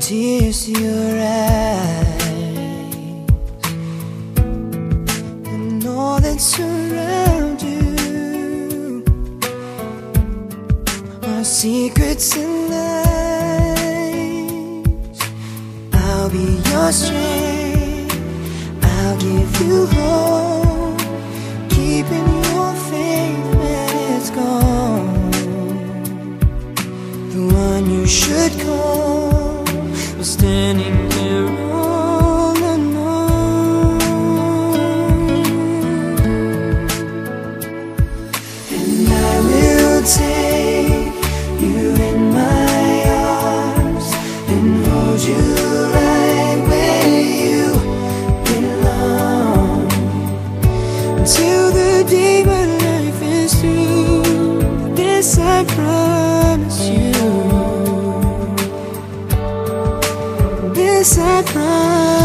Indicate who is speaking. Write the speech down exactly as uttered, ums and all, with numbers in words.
Speaker 1: tears to your eyes, and all that surrounds you are secrets and lies. I'll be your strength, I'll give you hope, keeping your faith when it's gone. The one you should call was standing there all alone. And I will take you in my arms and hold you right where you belong, until the day my life is through. This I promise you, this I promise.